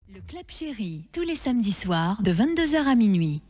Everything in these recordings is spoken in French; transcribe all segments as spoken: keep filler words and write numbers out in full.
Le Club Chéri, tous les samedis soirs, de vingt-deux heures à minuit.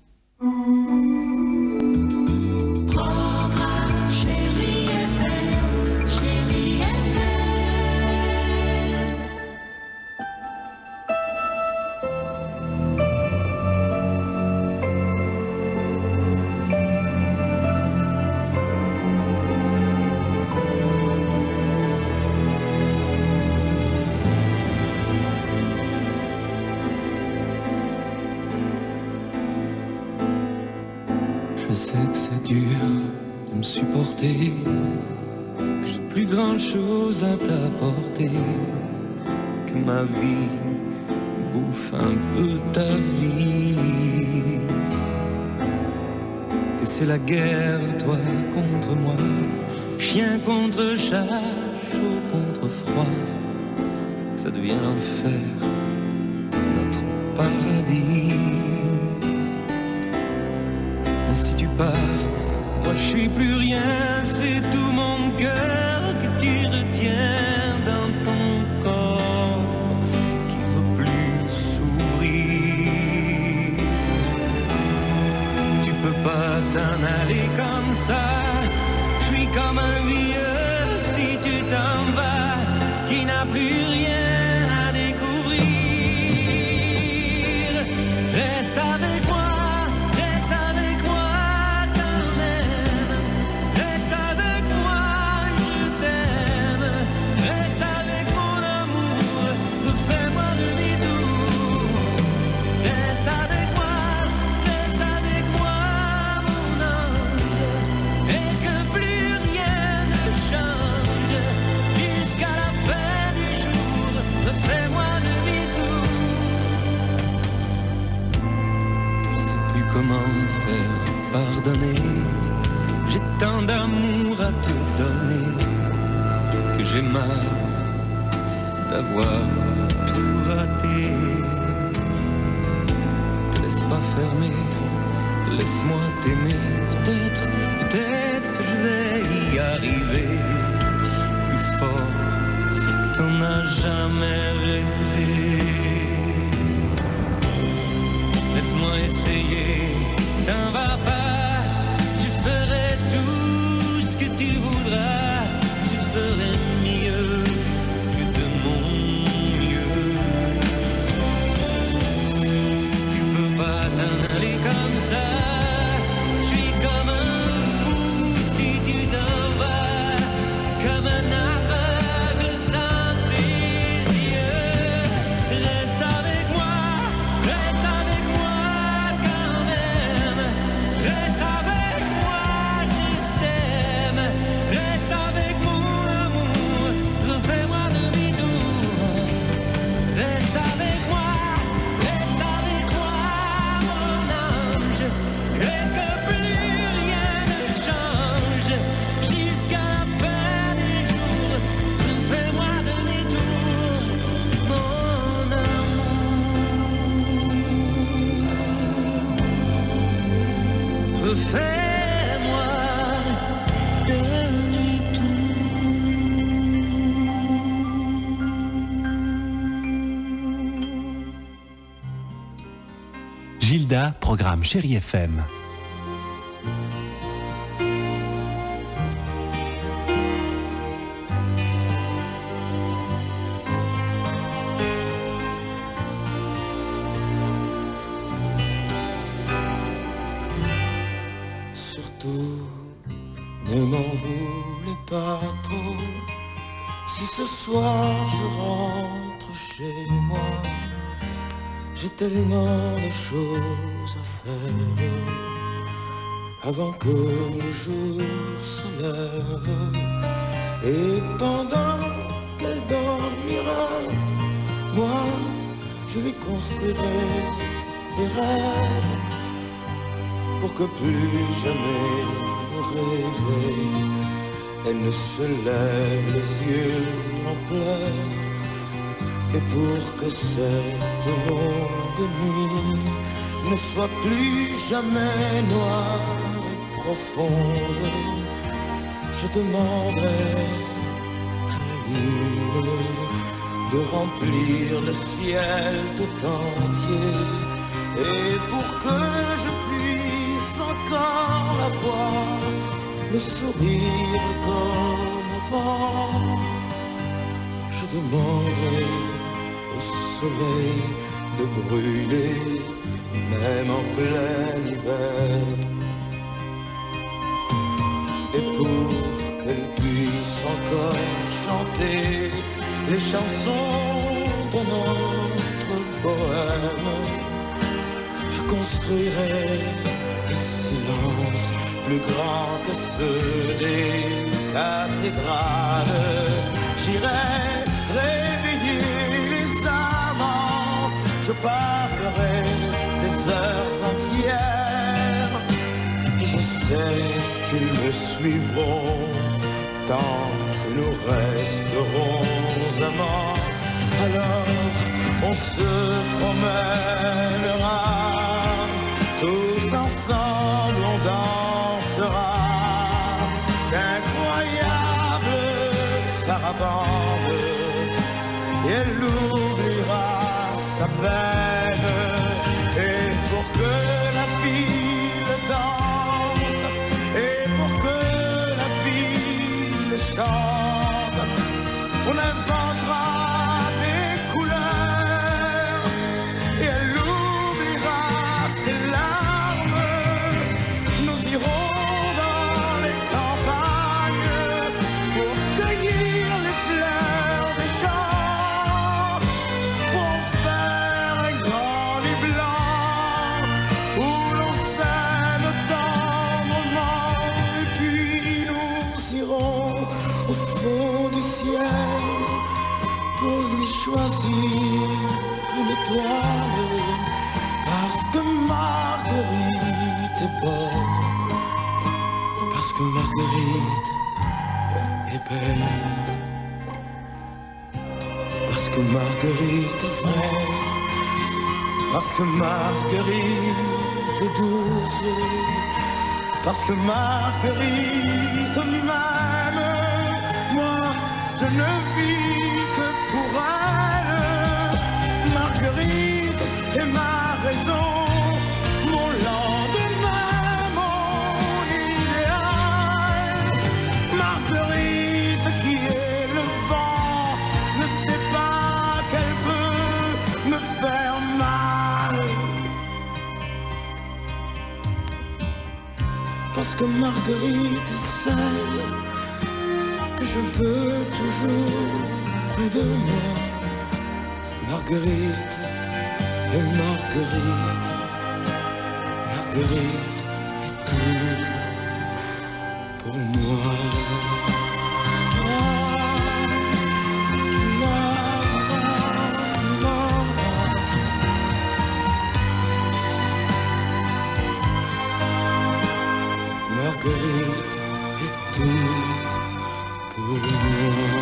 Je sais que c'est dur de me supporter, que j'ai plus grand chose à t'apporter, que ma vie bouffe un peu ta vie, que c'est la guerre, toi contre moi, chien contre chat, chaud contre froid, que ça devient l'enfer, notre paradis. Mais si tu pars, moi je suis plus rien, c'est tout mon cœur que tu retiens dans ton corps, qui veut plus s'ouvrir. Tu peux pas t'en aller comme ça, je suis comme un vieux si tu t'en vas, qui n'a plus rien à découvrir. Reste avec moi. Comment faire pardonner? J'ai tant d'amour à te donner que j'ai mal d'avoir tout raté. Te laisse pas fermer, laisse-moi t'aimer. Peut-être, peut-être que je vais y arriver plus fort que t'en as jamais rêvé. Laisse-moi essayer, t'en vas pas, je ferai tout ce que tu voudras, je ferai mieux que de mon mieux. Tu peux pas t'en aller comme ça, je suis comme un fou si tu t'en vas, comme un aveugle sans tes yeux. Reste avec moi, reste avec moi. Reste avec moi, je t'aime. Reste avec mon amour, refais-moi demi-tour. Reste avec moi, reste avec moi, mon ange. Et que plus rien ne change, jusqu'à la fin des jours. Refais-moi demi-tour, mon amour. Refais-moi demi-tour. Gilda, programme Chéri F M. Ne m'en voulez pas trop, si ce soir je rentre chez moi, j'ai tellement de choses à faire, avant que le jour se lève, et pendant qu'elle dormira, moi je lui construirai des rêves, pour que plus jamais rêver, elle ne se lève les yeux en pleurs, et pour que cette longue nuit ne soit plus jamais noire et profonde, je demanderai à la lune de remplir le ciel tout entier. Et pour que je puisse encore la voir, le sourire comme avant, je demanderai au soleil de brûler, même en plein hiver. Et pour qu'elle puisse encore chanter les chansons de notre bohème, je construirai un silence plus grand que ceux des cathédrales. J'irai réveiller les amants, je parlerai des heures entières. Et je sais qu'ils me suivront tant que nous resterons amants. Alors on se promènera, tous ensemble on dansera. Incroyable sarabande, et elle oubliera sa peine. Et pour que la ville danse, et pour que la ville chante, on inventera des couleurs, et elle oubliera ses larmes. Nous irons dans les campagnes pour cueillir les fleurs des champs, pour faire un grand lit blanc où l'on s'aime tendrement. Et puis nous irons au fond du ciel pour lui choisir une étoile, parce que Marguerite est bonne, parce que Marguerite est belle, parce que Marguerite est vraie, parce que Marguerite est douce, parce que Marguerite m'aime. Moi, je ne vis que pour elle. Marguerite est ma raison, mon lendemain, mon idéal. Marguerite qui est le vent, ne sait pas qu'elle peut me faire mal. Parce que Marguerite est celle que je veux toujours près de moi. Marguerite et Marguerite, Marguerite est tout pour moi. Marguerite est tout pour moi.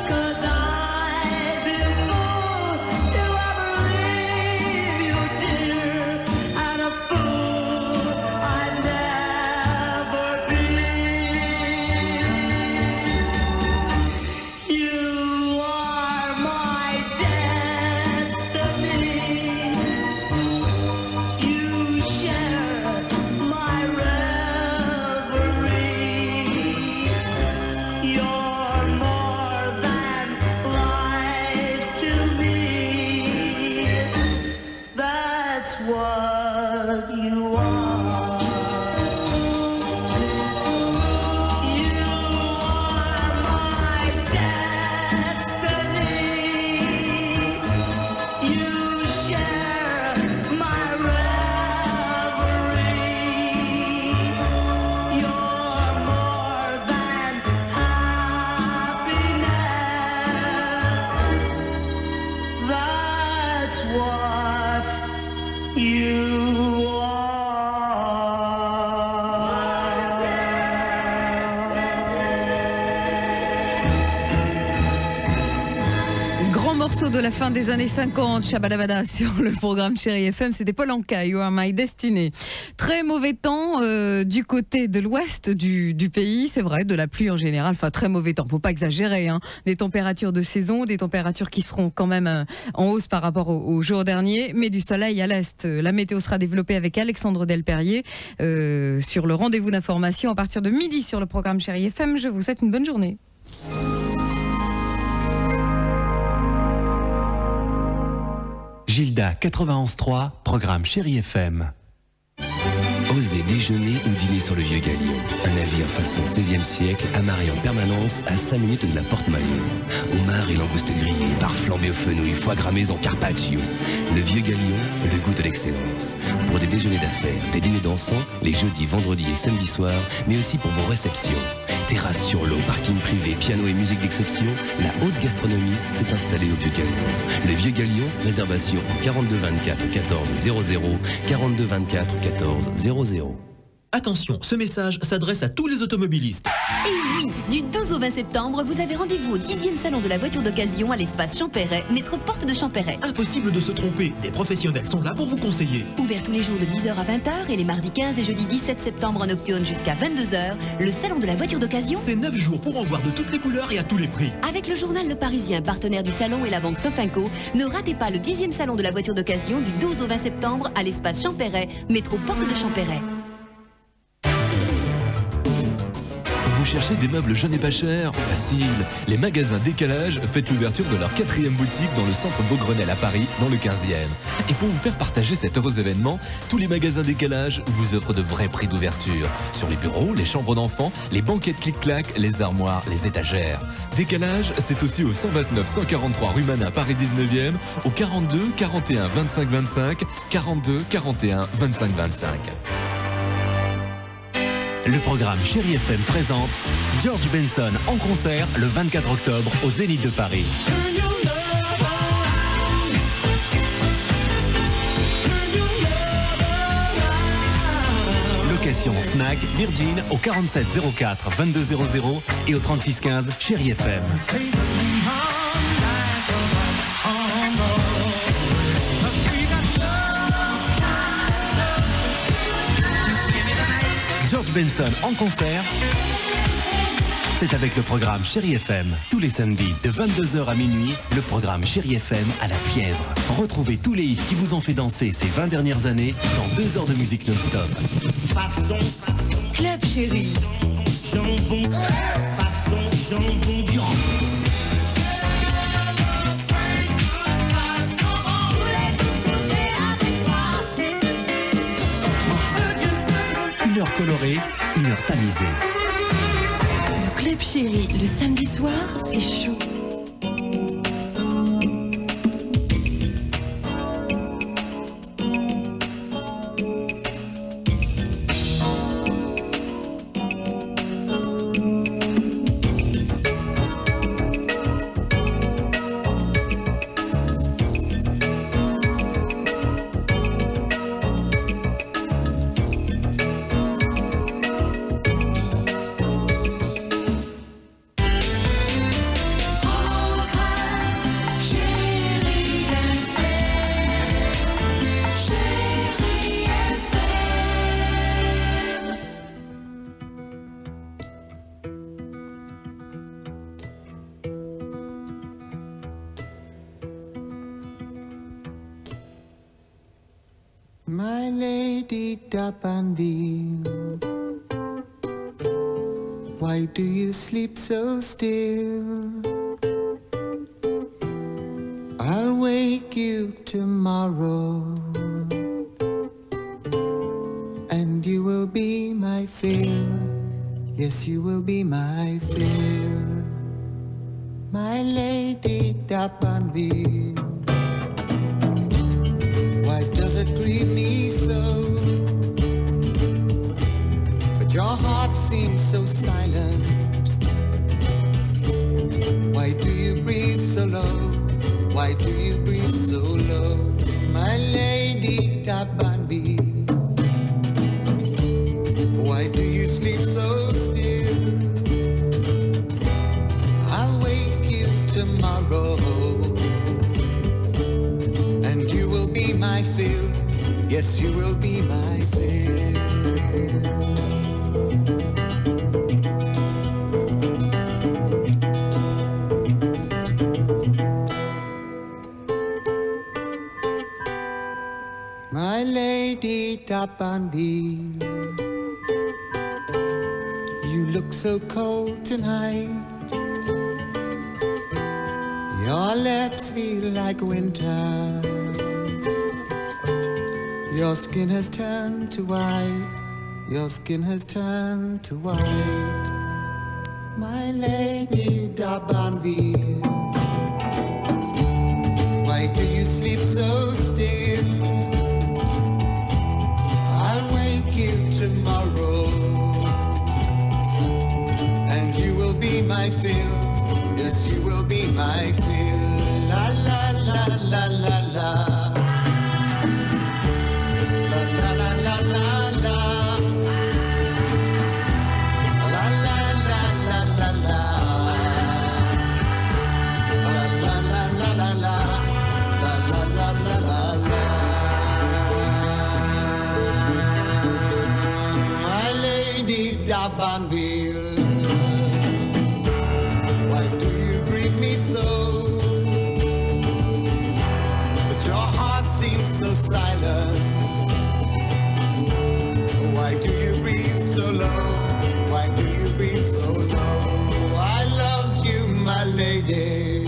Till morceau de la fin des années cinquante, Shabadabada sur le programme Chérie F M, c'était Paul Anka, You Are My Destiny. Très mauvais temps euh, du côté de l'ouest du, du pays, c'est vrai, de la pluie en général, enfin très mauvais temps, faut pas exagérer, hein. Des températures de saison, des températures qui seront quand même euh, en hausse par rapport au, au jour dernier, mais du soleil à l'est. La météo sera développée avec Alexandre Delperrier euh, sur le rendez-vous d'information à partir de midi sur le programme Chérie F M. Je vous souhaite une bonne journée. Gilda quatre-vingt-onze trois, programme Chérie F M. Osez déjeuner ou dîner sur le Vieux Galion. Un navire façon seizième siècle, amarré en permanence à cinq minutes de la porte Maillot. Homard et langoustes grillées, bar flambé au fenouil, foie gras maison carpaccio. Le Vieux Galion, le goût de l'excellence. Pour des déjeuners d'affaires, des dîners dansants, les jeudis, vendredis et samedis soirs, mais aussi pour vos réceptions. Terrasse sur l'eau, parking privé, piano et musique d'exception, la haute gastronomie s'est installée au Vieux Galion. Le Vieux Galion, réservation en quarante-deux vingt-quatre quatorze zéro zéro, quarante-deux vingt-quatre quatorze zéro zéro. Attention, ce message s'adresse à tous les automobilistes. Et oui, du douze au vingt septembre, vous avez rendez-vous au dixième salon de la voiture d'occasion à l'espace Champéret, métro Porte de Champéret. Impossible de se tromper, des professionnels sont là pour vous conseiller. Ouvert tous les jours de dix heures à vingt heures et les mardis quinze et jeudi dix-sept septembre en nocturne jusqu'à vingt-deux heures, le salon de la voiture d'occasion. C'est neuf jours pour en voir de toutes les couleurs et à tous les prix. Avec le journal Le Parisien, partenaire du salon, et la banque Sofinco, ne ratez pas le dixième salon de la voiture d'occasion du douze au vingt septembre à l'espace Champéret, métro Porte de Champéret. Vous cherchez des meubles jeunes et pas chers? Facile. Les magasins Décalage fêtent l'ouverture de leur quatrième boutique dans le centre Beaugrenelle à Paris, dans le quinzième. Et pour vous faire partager cet heureux événement, tous les magasins Décalage vous offrent de vrais prix d'ouverture. Sur les bureaux, les chambres d'enfants, les banquettes clic-clac, les armoires, les étagères. Décalage, c'est aussi au cent vingt-neuf cent quarante-trois rue Manin, Paris dix-neuvième, au quarante-deux quarante et un vingt-cinq vingt-cinq, quarante-deux quarante et un vingt-cinq vingt-cinq. Le programme Chérie F M présente George Benson en concert le vingt-quatre octobre au Zénith de Paris. Location Fnac, Virgin au quarante-sept zéro quatre vingt-deux zéro zéro et au trente-six quinze Chérie F M. George Benson en concert, c'est avec le programme Chérie F M. Tous les samedis de vingt-deux heures à minuit, le programme Chérie F M à la fièvre. Retrouvez tous les hits qui vous ont fait danser ces vingt dernières années dans deux heures de musique non-stop. Façon, façon, Club Chérie. jambon, façon, jambon du rang. Une heure colorée, une heure tamisée. Le Club Chérie, le samedi soir, c'est chaud. My lady Dabandi, why do you sleep so still? I'll wake you tomorrow, and you will be my fear. Yes, you will be my fear. My lady Dabandi, why does it grieve me so? But your heart seems so silent. Why do you breathe so low? Why do you breathe so low? My lady Dabandi, why do you sleep so still? I'll wake you tomorrow, Yes, you will be my fill. My lady D'Abanville, you look so cold tonight. Your lips feel like winter. Your skin has turned to white. Your skin has turned to white. My lady D'Abanville, why do you sleep so still? I'll wake you tomorrow, and you will be my fill. Yes, you will be my fill. La la la la la la. La la la la la la. La la la la la la. La la la la la la. La la la la la la. My lady D'Abanville, why do you grieve me so? But your heart seems so silent. Why do you breathe so low? Why do you breathe so low? I loved you, my lady.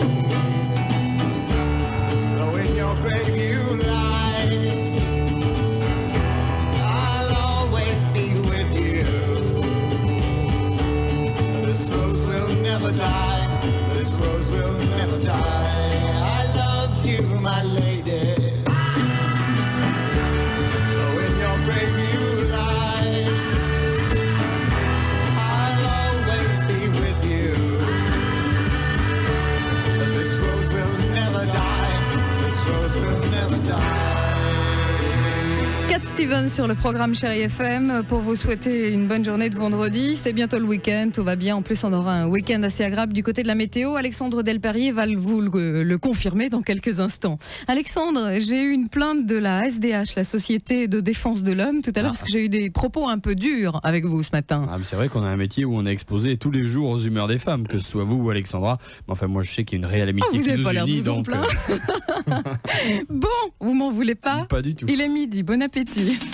Though in your grave you lie, I'll always be with you. This rose will never die. This rose will never die. I loved you, my lady. Though in your grave you lie, I'll always be with you. But this rose will never die. This rose will never die. Cat Stevens sur le programme Chérie F M pour vous souhaiter une bonne journée de vendredi. C'est bientôt le week-end, tout va bien. En plus, on aura un week-end assez agréable du côté de la météo. Alexandre Delperrier va vous le, le confirmer dans quelques instants. Alexandre, j'ai eu une plainte de la S D H, la Société de défense de l'homme, tout à l'heure, ah. parce que j'ai eu des propos un peu durs avec vous ce matin. Ah, c'est vrai qu'on a un métier où on est exposé tous les jours aux humeurs des femmes, que ce soit vous ou Alexandra. Mais enfin, moi, je sais qu'il y a une réelle amitié oh, qui nous unit. Donc, euh... bon, vous m'en voulez pas? Pas du tout. Il est midi, bon appétit.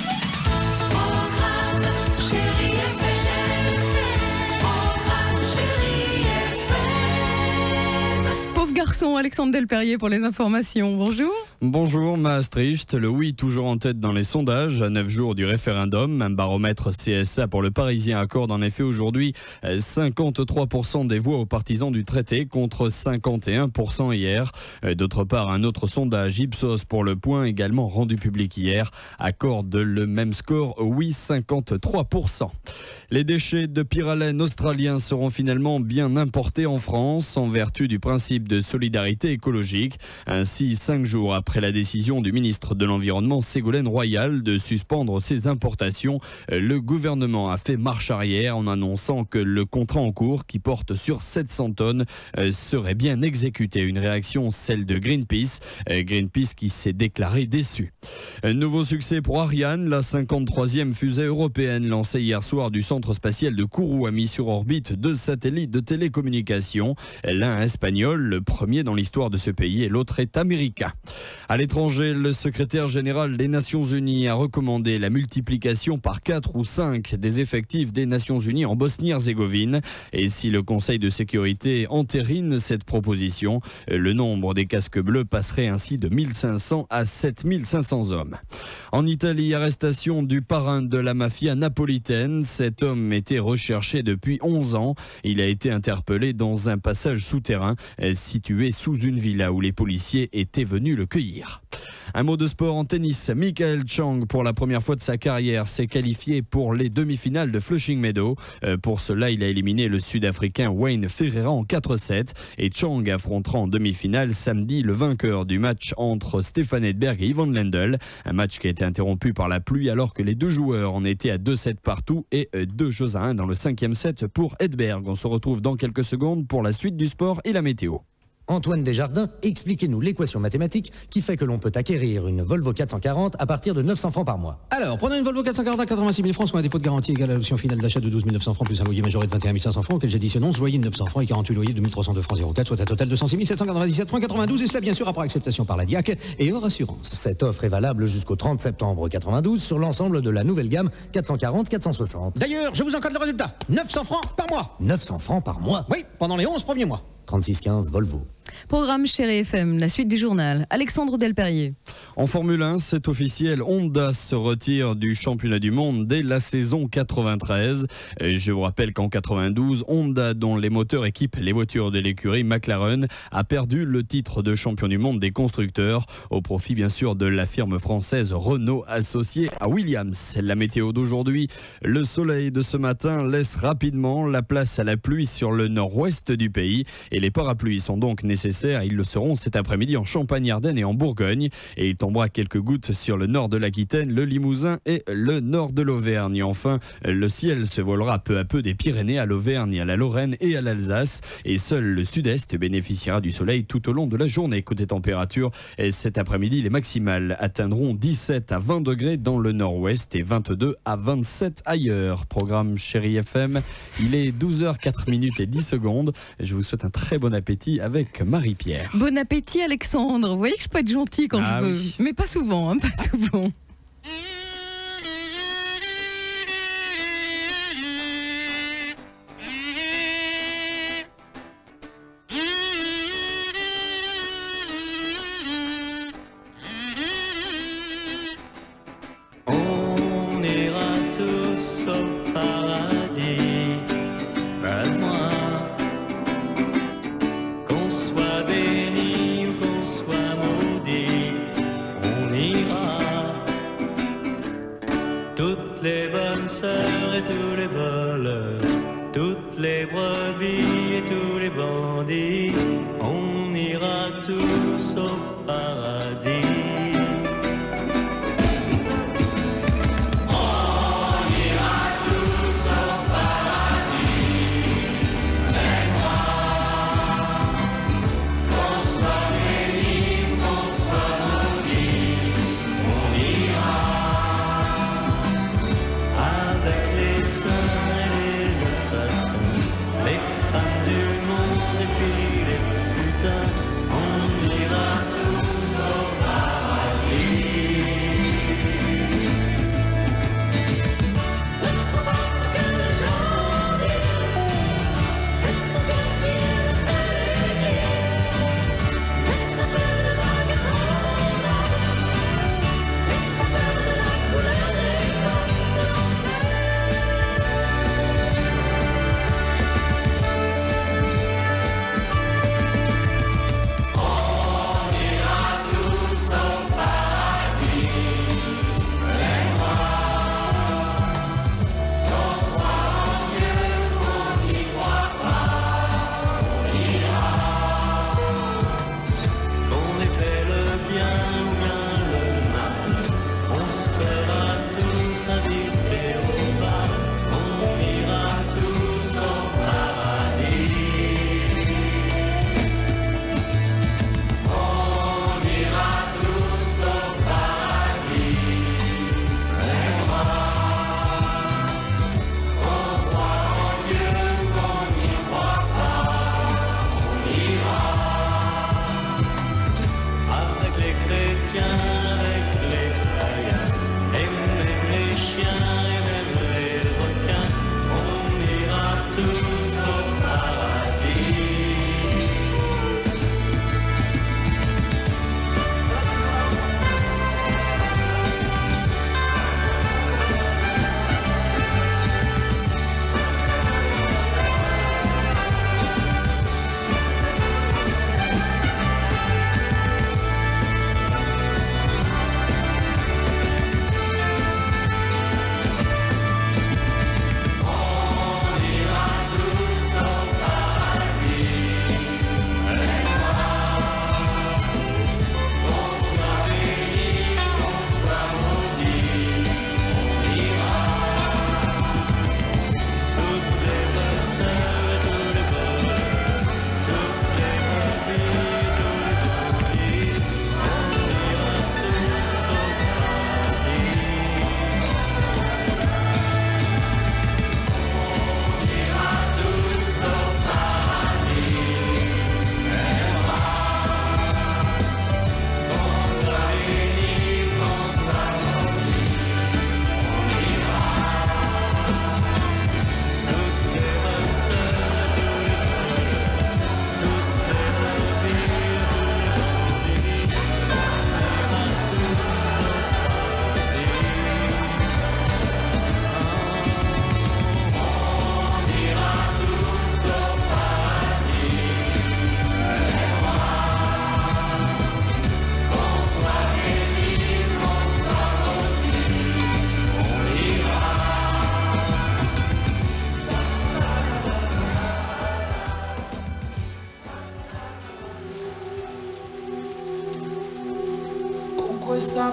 Pauvre garçon, Alexandre Delperrier pour les informations. Bonjour. Bonjour Maastricht, le oui toujours en tête dans les sondages. À neuf jours du référendum, un baromètre C S A pour le Parisien accorde en effet aujourd'hui cinquante-trois pour cent des voix aux partisans du traité contre cinquante et un pour cent hier. D'autre part, un autre sondage Ipsos pour le Point, également rendu public hier, accorde le même score, oui cinquante-trois pour cent. Les déchets de pyralène australiens seront finalement bien importés en France en vertu du principe de solidarité écologique. Ainsi, cinq jours après Après la décision du ministre de l'Environnement Ségolène Royal de suspendre ses importations, le gouvernement a fait marche arrière en annonçant que le contrat en cours, qui porte sur sept cents tonnes, serait bien exécuté. Une réaction, celle de Greenpeace. Greenpeace qui s'est déclaré déçu. Un nouveau succès pour Ariane. La cinquante-troisième fusée européenne lancée hier soir du centre spatial de Kourou a mis sur orbite deux satellites de télécommunications. L'un espagnol, le premier dans l'histoire de ce pays, et l'autre est américain. À l'étranger, le secrétaire général des Nations Unies a recommandé la multiplication par quatre ou cinq des effectifs des Nations Unies en Bosnie-Herzégovine. Et si le Conseil de sécurité entérine cette proposition, le nombre des casques bleus passerait ainsi de mille cinq cents à sept mille cinq cents hommes. En Italie, arrestation du parrain de la mafia napolitaine. Cet homme était recherché depuis onze ans. Il a été interpellé dans un passage souterrain situé sous une villa où les policiers étaient venus le cueillir. Un mot de sport en tennis. Michael Chang, pour la première fois de sa carrière, s'est qualifié pour les demi-finales de Flushing Meadows. Euh, pour cela, il a éliminé le Sud-Africain Wayne Ferreira en quatre sept. Et Chang affrontera en demi-finale samedi le vainqueur du match entre Stefan Edberg et Ivan Lendl. Un match qui a été interrompu par la pluie alors que les deux joueurs en étaient à deux sept partout et deux jeux à un dans le cinquième set pour Edberg. On se retrouve dans quelques secondes pour la suite du sport et la météo. Antoine Desjardins, expliquez-nous l'équation mathématique qui fait que l'on peut acquérir une Volvo quatre cent quarante à partir de neuf cents francs par mois. Alors, prenons une Volvo quatre cent quarante à quatre-vingt-six mille francs, soit un dépôt de garantie égal à l'option finale d'achat de douze mille neuf cents francs plus un loyer majoré de vingt et un mille cinq cents francs, auquel j'additionne onze loyers de neuf cents francs et quarante-huit loyers de mille trois cent deux francs zéro quatre, soit un total de cent six mille sept cent quatre-vingt-dix-sept francs quatre-vingt-douze, et cela bien sûr après acceptation par la D I A C et hors assurance. Cette offre est valable jusqu'au trente septembre quatre-vingt-douze sur l'ensemble de la nouvelle gamme quatre cent quarante quatre cent soixante. D'ailleurs, je vous encode le résultat. neuf cents francs par mois. neuf cents francs par mois? Oui, pendant les onze premiers mois. trente-six quinze Volvo. Programme Chérie F M, la suite du journal. Alexandre Delperrier. En Formule un, c'est officiel, Honda se retire du championnat du monde dès la saison quatre-vingt-treize. Et je vous rappelle qu'en quatre-vingt-douze, Honda, dont les moteurs équipent les voitures de l'écurie McLaren, a perdu le titre de champion du monde des constructeurs, au profit bien sûr de la firme française Renault associée à Williams. La météo d'aujourd'hui, le soleil de ce matin laisse rapidement la place à la pluie sur le nord-ouest du pays, et les parapluies sont donc nécessaires. Ils le seront cet après-midi en Champagne-Ardenne et en Bourgogne. Et il tombera quelques gouttes sur le nord de l'Aquitaine, le Limousin et le nord de l'Auvergne. Enfin, le ciel se voilera peu à peu des Pyrénées à l'Auvergne, à la Lorraine et à l'Alsace. Et seul le sud-est bénéficiera du soleil tout au long de la journée. Côté température, cet après-midi, les maximales atteindront dix-sept à vingt degrés dans le nord-ouest et vingt-deux à vingt-sept ailleurs. Programme Chérie F M, il est douze heures quatre minutes et dix secondes. Je vous souhaite un très bon appétit avec Marie-Pierre. Bon appétit Alexandre. Vous voyez que je peux être gentil quand ah je veux. Oui. Mais pas souvent, hein, pas souvent. On ira tous au paradis, moi. Qu'on soit béni ou qu'on soit maudit, on ira. Toutes les bonnes sœurs et tous les voleurs, toutes les brebis et tous les bandits, on ira tous au paradis. On ira tous au paradis.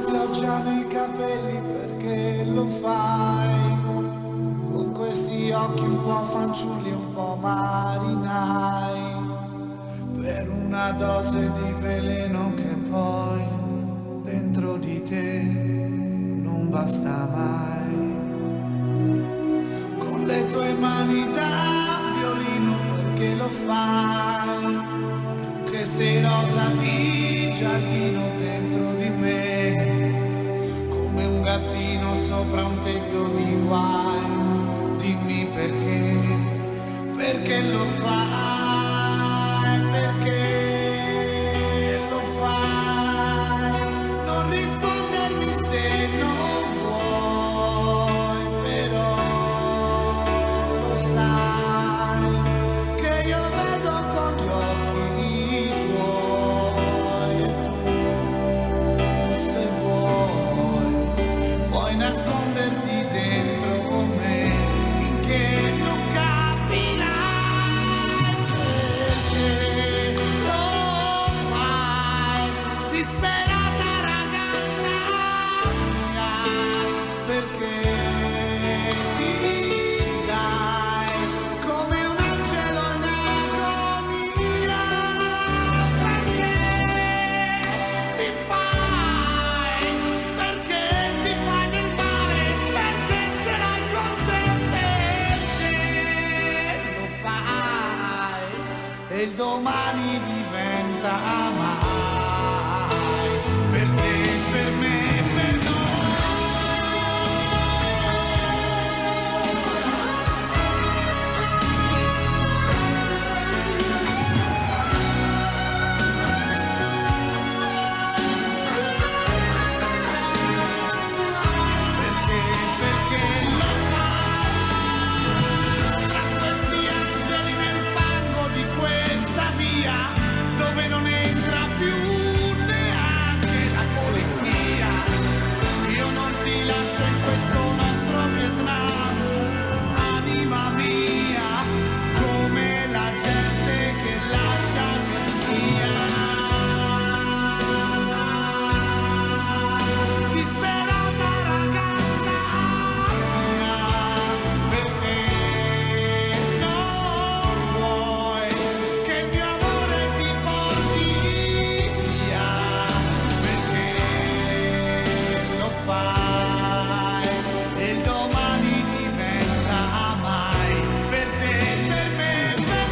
pioggia nei capelli perché lo fai, con questi occhi un po' fanciulli, un po' marinai, per una dose di veleno che poi dentro di te non basta mai, con le tue mani da violino perché lo fai, tu che sei rosa di giardino dentro di me, come un gattino sopra un tetto di guai, dimmi perché, perché lo fai, perché lo fai, non rispondermi se non vuoi, però lo sai, che io vedo con gli occhi tuoi e tu, se vuoi, puoi nasconderti dentro me finché non capirai perché lo fai, disperata ragazza mia, perché ti stai come un angelo in agonia, perché ti fai, perché ti fai del male, perché ce l'hai con te, perché lo fai e il domani diventa mai, per te, per me, per perché, perché lo fai, tra questi angeli nel fango di questa via, dove non entra più neanche la polizia, io non ti lascio in questo nostro Vietnam, anima mia, come la gente che lascia che sia. Disperata ragazza mia, perché non vuoi che il mio amore ti porti via, perché lo fai e il domani diventa mai, per te, per me, per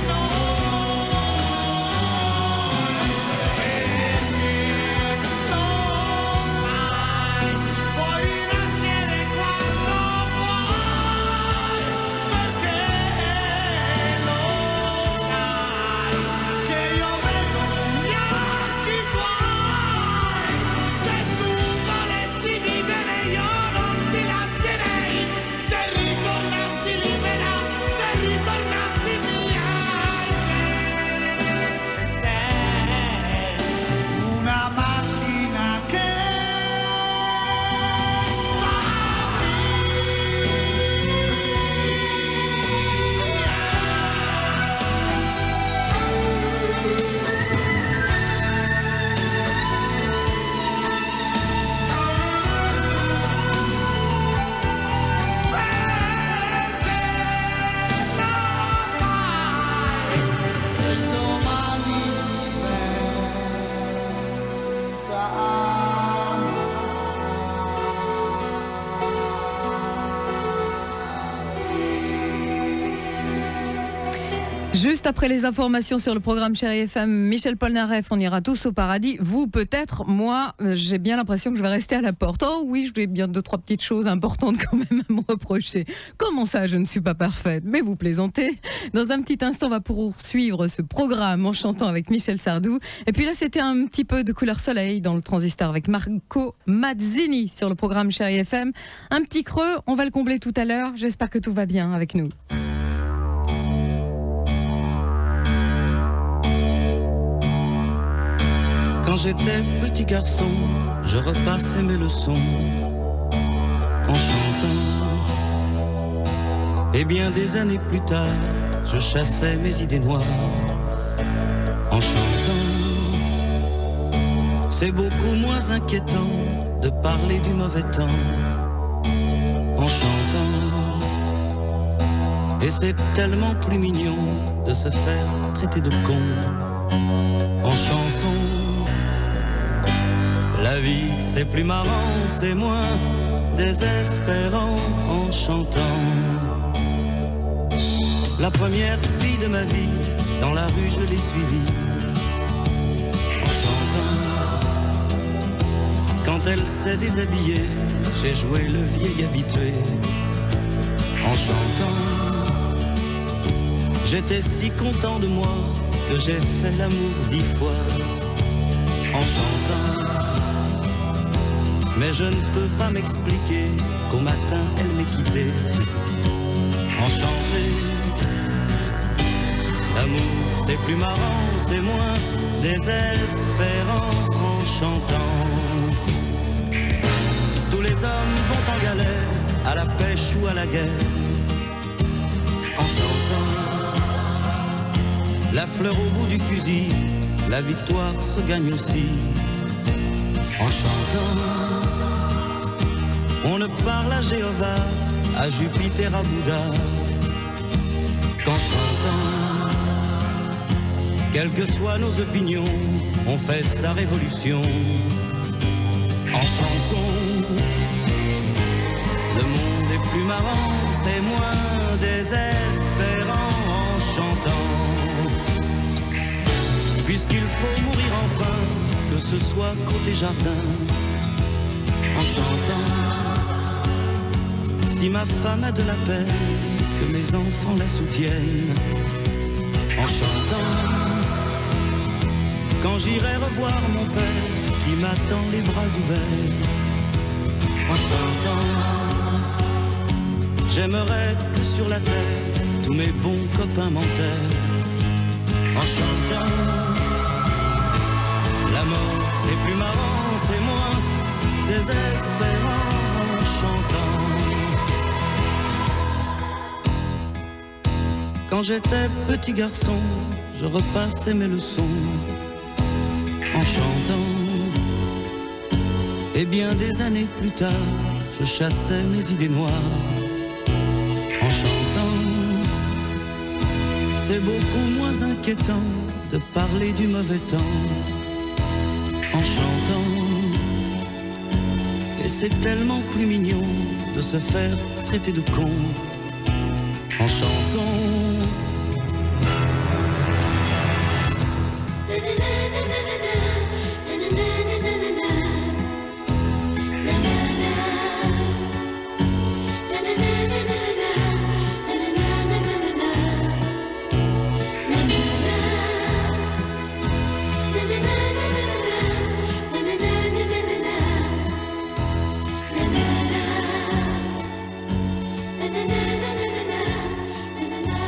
noi, perché lo fai, puoi rinascere quando vuoi, perché lo sai, che io vedo gli occhi tuoi, se tu volessi vivere io non ti lascerei, se ritornassi libera, se ritornassi mia, invece sei una macchina che va il domani Juste après les informations sur le programme Chérie F M, Michel Polnareff, on ira tous au paradis. Vous peut-être, moi euh, j'ai bien l'impression que je vais rester à la porte. Oh oui, je dois bien deux, trois petites choses importantes quand même à me reprocher. Comment ça, je ne suis pas parfaite? Mais vous plaisantez. Dans un petit instant, on va poursuivre ce programme en chantant avec Michel Sardou. Et puis là, c'était un petit peu de couleur soleil dans le transistor avec Marco Mazzini sur le programme Chérie F M. Un petit creux, on va le combler tout à l'heure. J'espère que tout va bien avec nous. Quand j'étais petit garçon, je repassais mes leçons en chantant. Et bien des années plus tard, je chassais mes idées noires en chantant. C'est beaucoup moins inquiétant de parler du mauvais temps en chantant. Et c'est tellement plus mignon de se faire traiter de con en chanson. La vie c'est plus marrant, c'est moins désespérant en chantant. La première fille de ma vie, dans la rue je l'ai suivie en chantant. Quand elle s'est déshabillée, j'ai joué le vieil habitué en chantant. J'étais si content de moi que j'ai fait l'amour dix fois en chantant. Mais je ne peux pas m'expliquer qu'au matin elle m'ait quitté enchanté. L'amour c'est plus marrant, c'est moins désespérant en chantant. Tous les hommes vont en galère, à la pêche ou à la guerre en chantant. La fleur au bout du fusil, la victoire se gagne aussi en chantant. On ne parle à Jéhovah, à Jupiter, à Bouddha qu'en chantant. Quelles que soient nos opinions, on fait sa révolution en chanson. Le monde est plus marrant, c'est moins désespérant en chantant. Puisqu'il faut mourir enfin, que ce soit côté jardin en chantant. Si ma femme a de la peine, que mes enfants la soutiennent en chantant. Quand j'irai revoir mon père qui m'attend les bras ouverts en chantant. J'aimerais que sur la terre tous mes bons copains m'enterrent en chantant. La mort c'est plus marrant, c'est moins désespérant en chantant. Quand j'étais petit garçon, je repassais mes leçons en chantant. Et bien des années plus tard, je chassais mes idées noires en chantant. C'est beaucoup moins inquiétant de parler du mauvais temps en chantant. Et c'est tellement plus mignon de se faire traiter de con en chanson. Na na na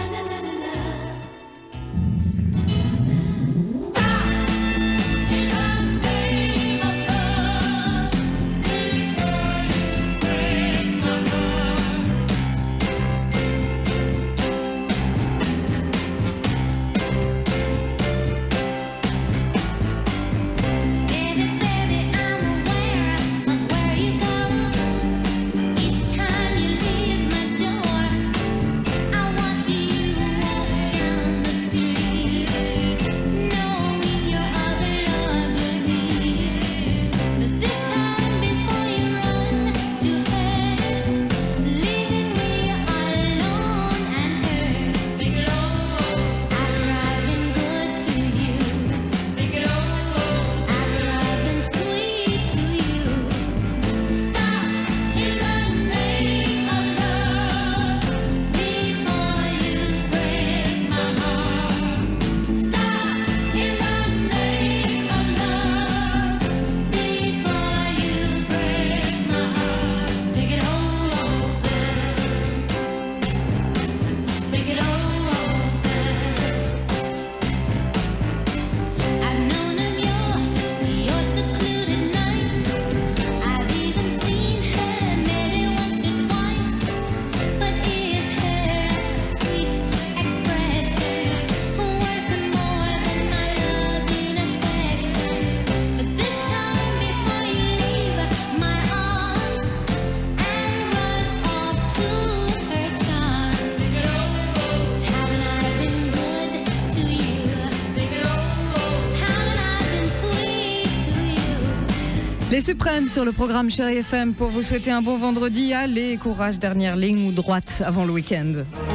Les Suprêmes sur le programme Chérie F M pour vous souhaiter un bon vendredi. Allez, courage, dernière ligne ou droite avant le week-end.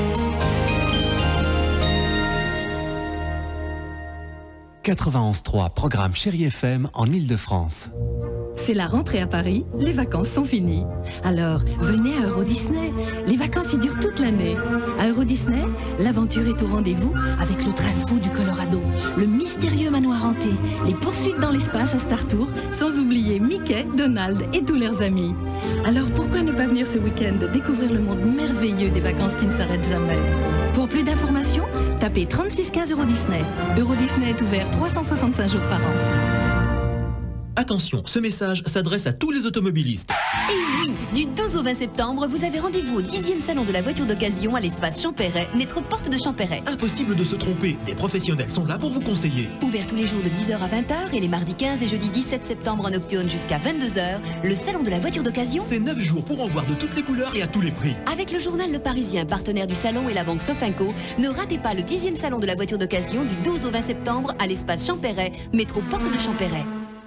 quatre-vingt-onze trois, programme Chérie F M en Ile-de-France. C'est la rentrée à Paris, les vacances sont finies. Alors, venez à Euro Disney. Les vacances y durent toute l'année. À Euro Disney, l'aventure est au rendez-vous avec le train fou du Colorado, le mystérieux manoir hanté, les poursuites dans l'espace à Star Tour, sans oublier Mickey, Donald et tous leurs amis. Alors pourquoi ne pas venir ce week-end découvrir le monde merveilleux des vacances qui ne s'arrêtent jamais? Pour plus d'informations, tapez trente-six quinze Euro Disney. Euro Disney est ouvert trois cent soixante-cinq jours par an. Attention, ce message s'adresse à tous les automobilistes. Et oui, du douze au vingt septembre, vous avez rendez-vous au dixième salon de la voiture d'occasion à l'espace Champéret, métro Porte de Champéret. Impossible de se tromper, des professionnels sont là pour vous conseiller. Ouvert tous les jours de dix heures à vingt heures et les mardis quinze et jeudi dix-sept septembre en nocturne jusqu'à vingt-deux heures, le salon de la voiture d'occasion. C'est neuf jours pour en voir de toutes les couleurs et à tous les prix. Avec le journal Le Parisien, partenaire du salon, et la banque Sofinco, ne ratez pas le dixième salon de la voiture d'occasion du douze au vingt septembre à l'espace Champéret, métro Porte de Champéret.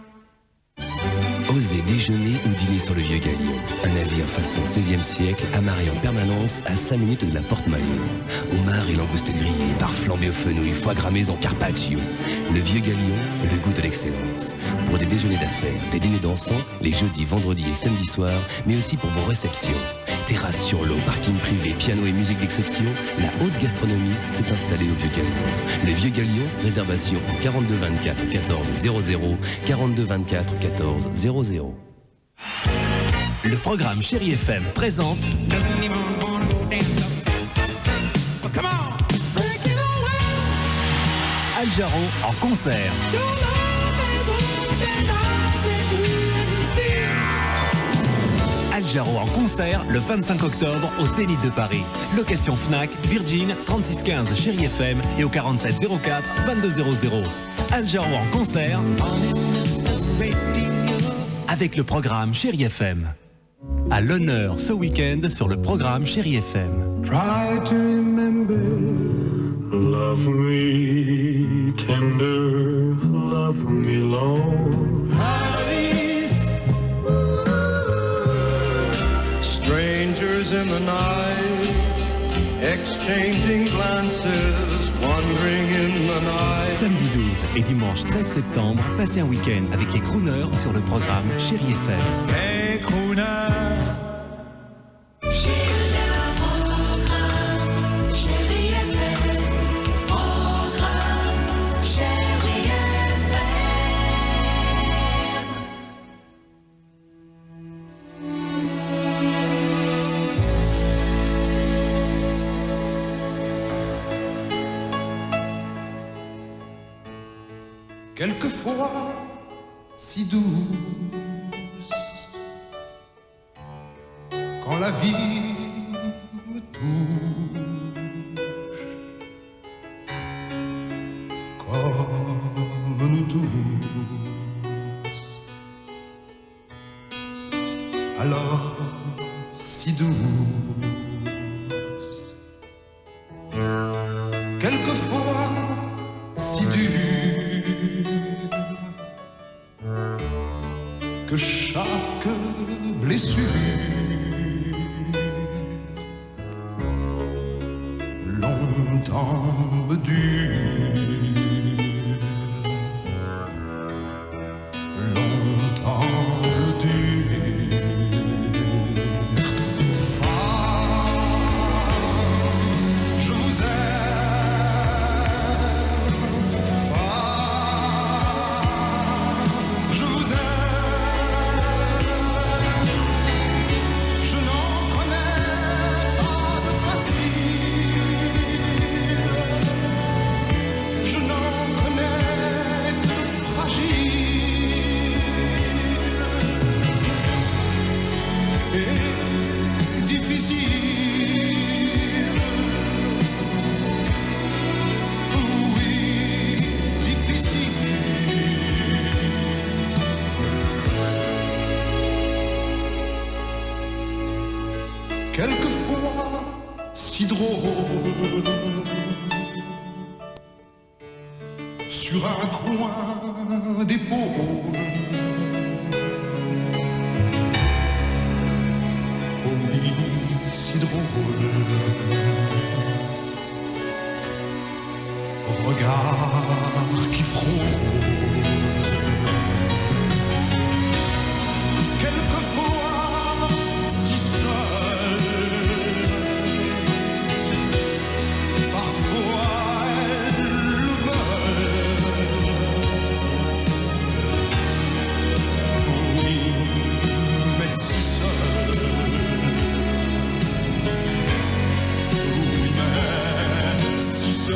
Osez déjeuner ou dîner sur le Vieux Galion. Un navire façon seizième siècle, amarré en permanence à cinq minutes de la Porte-Maillot. Homard et langoustes grillées, bar flambé aux fenouilles, foie gras maison carpaccio. Le Vieux Galion, le goût de l'excellence. Pour des déjeuners d'affaires, des dîners dansants, les jeudis, vendredis et samedis soirs, mais aussi pour vos réceptions. Terrasse sur l'eau, parking privé, piano et musique d'exception, la haute gastronomie s'est installée au Vieux Galion. Le Vieux Galion, réservation au quarante-deux vingt-quatre quatorze zéro zéro, quarante-deux vingt-quatre quatorze zéro zéro. Le programme Chérie F M présente Al Jarreau en concert. Al Jarreau en concert le vingt-cinq octobre au Zénith de Paris. Location Fnac, Virgin, trente-six quinze Chérie F M et au quarante-sept zéro quatre vingt-deux zéro zéro. Al Jarreau en concert avec le programme Chérie F M. À l'honneur ce week-end sur le programme Chérie F M. Try to remember, love me tender, love me long. Alice, strangers in the night, exchanging glances, wandering in the night. Samedi douze et dimanche treize septembre, passez un week-end avec les crooners sur le programme Chérie F M. Hey crooner. Quelquefois si douce, quand la vie me touche, comme nous tous, alors si douce, quelquefois si dure, que chaque blessure longtemps me dure, longtemps me dure. Femme, je vous aime. Femme, je vous aime. Quelquefois si drôle, sur un coin d'épaule, si drôle. Regard qui frôle. Quelquefois si seul. Parfois elle le veut. Oui, mais si seul. Oui, mais si seul.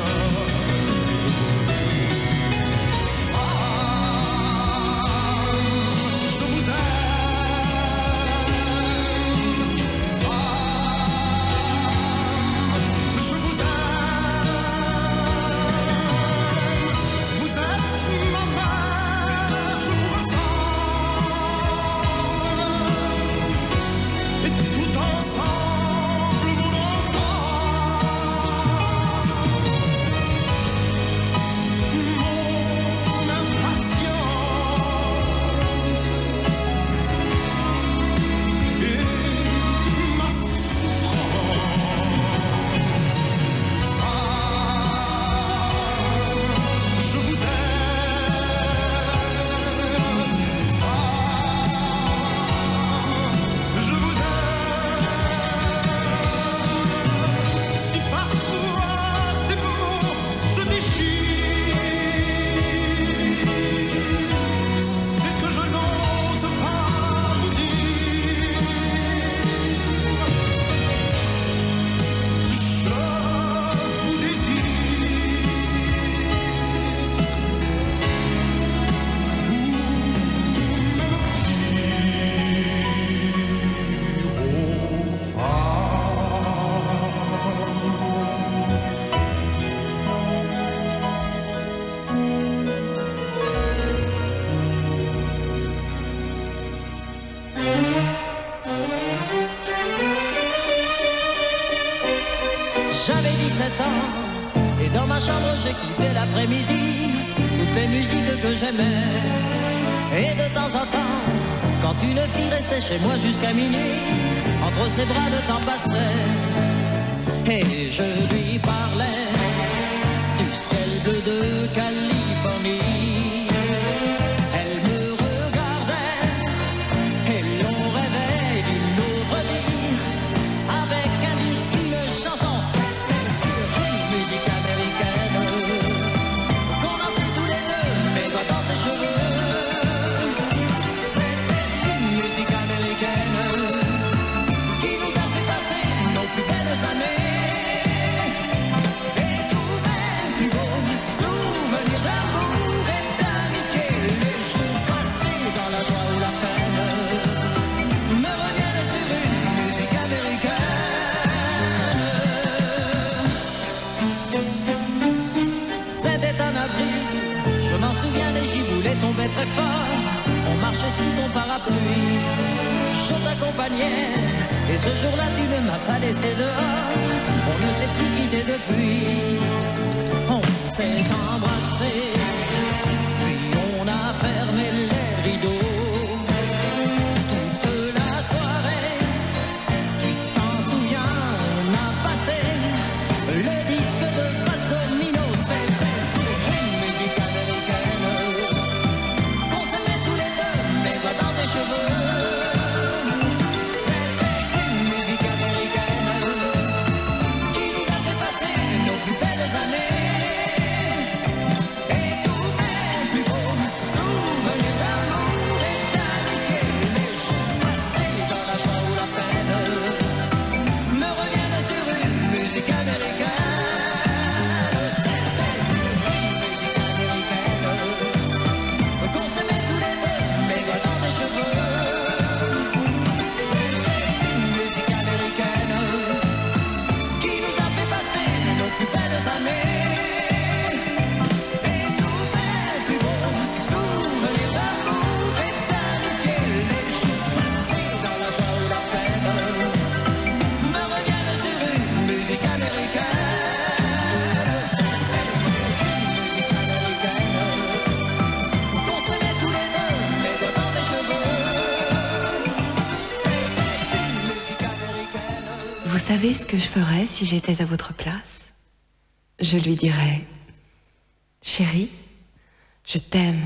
J'avais dix-sept ans et dans ma chambre j'écoutais l'après-midi toutes les musiques que j'aimais. Et de temps en temps, quand une fille restait chez moi jusqu'à minuit, entre ses bras le temps passait. Et je lui parlais du ciel bleu de Californie. Elle me regardait et l'on rêvait d'une autre vie. Avec un disque, une chanson, c'était sur une musique américaine. Qu'on dansait tous les deux, mes doigts dans ses cheveux. C'était une musique américaine qui nous a fait passer nos plus belles années. Je m'en souviens, les giboulées tombaient très fort. On marchait sous ton parapluie. Je t'accompagnais. Et ce jour-là, tu ne m'as pas laissé dehors. On ne s'est plus quitté depuis. On s'est embrassé. Puis on a fermé les rideaux. Toute la soirée, tu t'en souviens, on a passé le disque de Basse Domino. C'était sur une musique américaine qu'on s'aimait tous les deux, mes doigts dans tes cheveux. C'était une musique américaine qui nous a fait passer nos plus belles années. savez ce que je ferais si j'étais à votre place? Je lui dirais, chérie, je t'aime.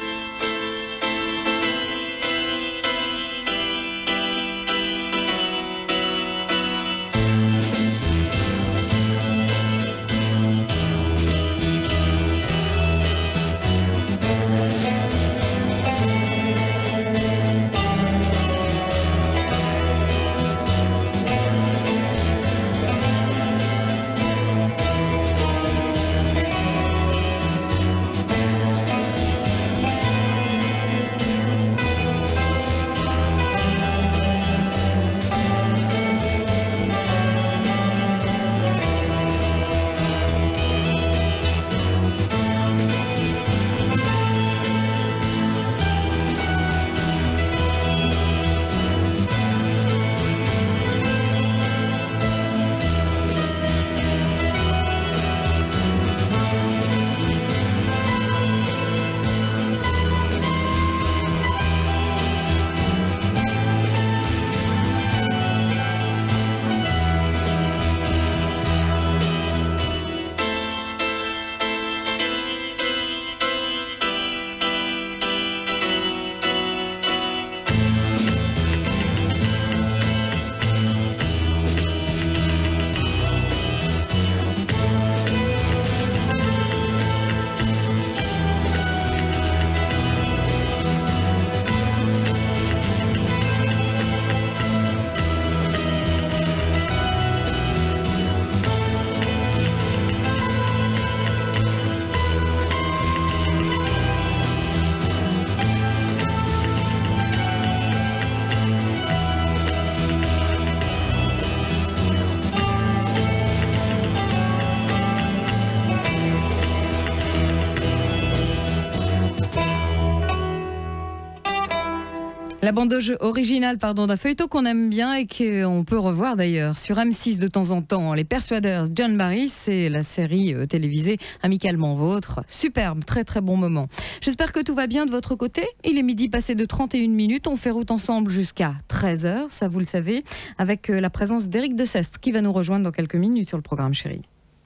La bande originale pardon, d'un feuilleton qu'on aime bien et qu'on peut revoir d'ailleurs sur M six de temps en temps. Les Persuaders, John Barry, c'est la série euh, télévisée Amicalement Vôtre. Superbe, très très bon moment. J'espère que tout va bien de votre côté. Il est midi passé de trente et une minutes. On fait route ensemble jusqu'à treize heures, ça vous le savez, avec euh, la présence d'Éric de Cestre qui va nous rejoindre dans quelques minutes sur le programme Chérie.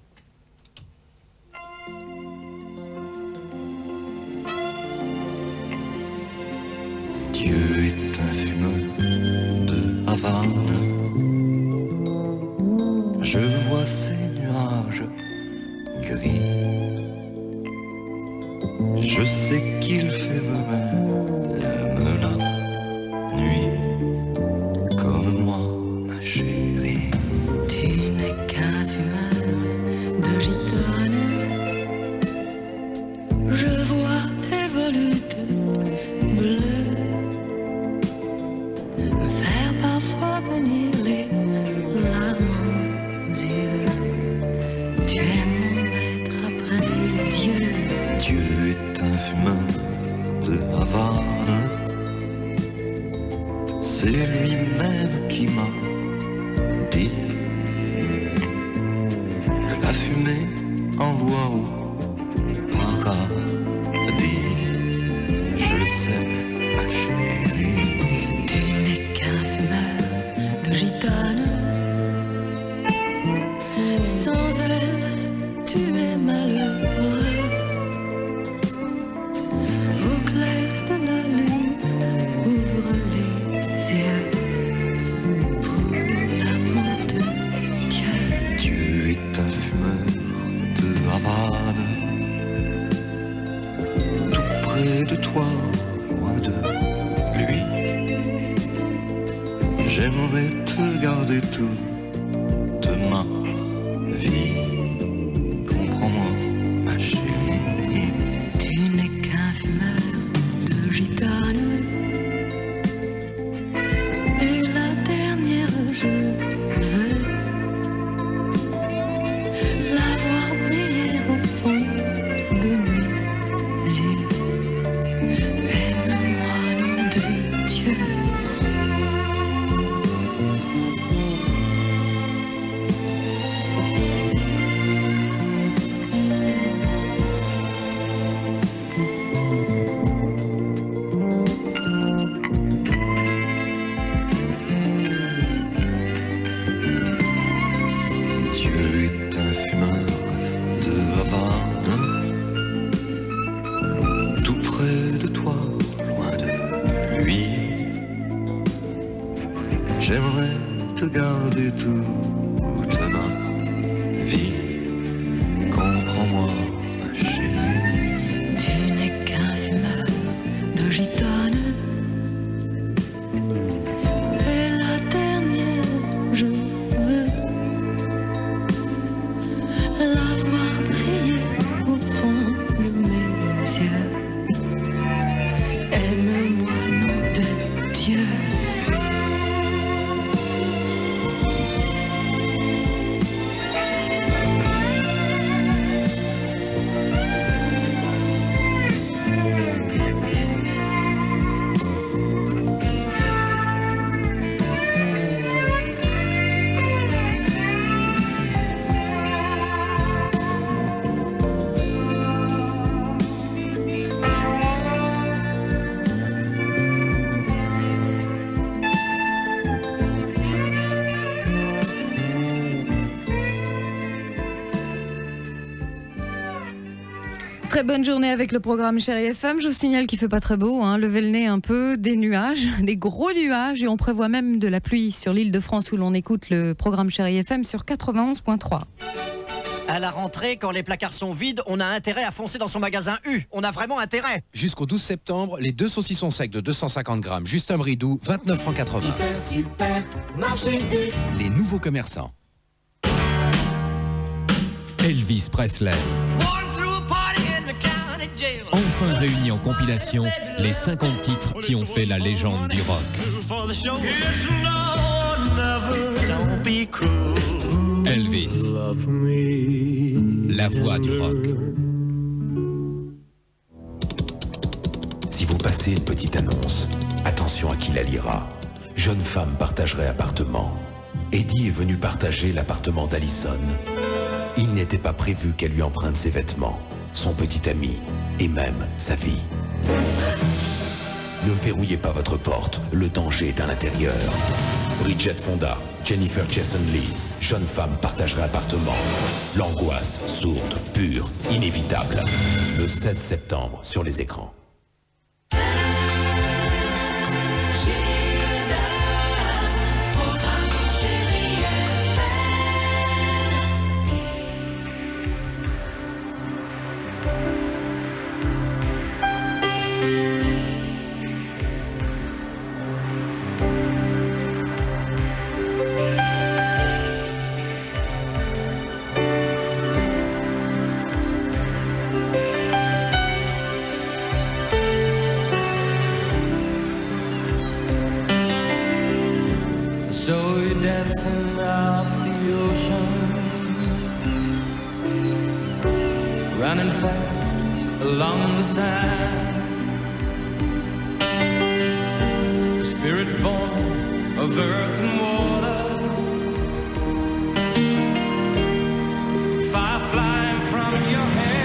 Dieu est un fumeur de Havane. Je vois ces nuages gris. Je sais qu'il fait même la nuit comme moi, ma chérie. Tu n'es qu'un fumeur de gitane. Je vois tes volutes bleues me faire parfois venir les larmes aux yeux. Tu es mon maître après Dieu. Dieu est un fumeur de Havane. C'est lui-même qui m'a dit que la fumée envoie au paradis. Je le sais, ma chérie. Tu n'es qu'un fumeur de gitane. Sans elle, tu es malheureux. Au clair de la lune, ouvre les yeux pour l'amour de Dieu. Dieu est un fumeur de Havane. Tout près de toi, loin de lui. J'aimerais te garder toute ma vie. Comprends-moi, ma chérie. Tu n'es qu'un fumeur de gitane. Et la dernière, je veux la voir briller au fond de mes yeux. Aime-moi, nom de Dieu. de toute ma vie. Comprends-moi, ma chérie. Tu n'es qu'un fumeur de gitane. Et la dernière, je veux la voir briller au fond de mes yeux. Aime-moi, nom de Dieu. Très bonne journée avec le programme Chérie F M. Je vous signale qu'il ne fait pas très beau, hein. Levez le nez un peu, des nuages, des gros nuages, et on prévoit même de la pluie sur l'île de France où l'on écoute le programme Chérie F M sur quatre-vingt-onze point trois. À la rentrée, quand les placards sont vides, on a intérêt à foncer dans son magasin U. On a vraiment intérêt. Jusqu'au douze septembre, les deux saucissons secs de deux cent cinquante grammes Justin Bridou, vingt-neuf francs quatre-vingts. Super, marché U. Les nouveaux commerçants. Elvis Presley. Enfin réunis en compilation, les cinquante titres qui ont fait la légende du rock. Elvis, la voix du rock. Si vous passez une petite annonce, attention à qui la lira. Jeune femme partagerait appartement. Eddie est venu partager l'appartement d'Alison. Il n'était pas prévu qu'elle lui emprunte ses vêtements, son petit ami et même sa vie. Ne verrouillez pas votre porte, le danger est à l'intérieur. Bridget Fonda, Jennifer Jason Leigh, jeune femme partagerait appartement. L'angoisse, sourde, pure, inévitable. Le seize septembre sur les écrans. Dancing up the ocean, running fast along the sand. A spirit born of earth and water, fire flying from your head.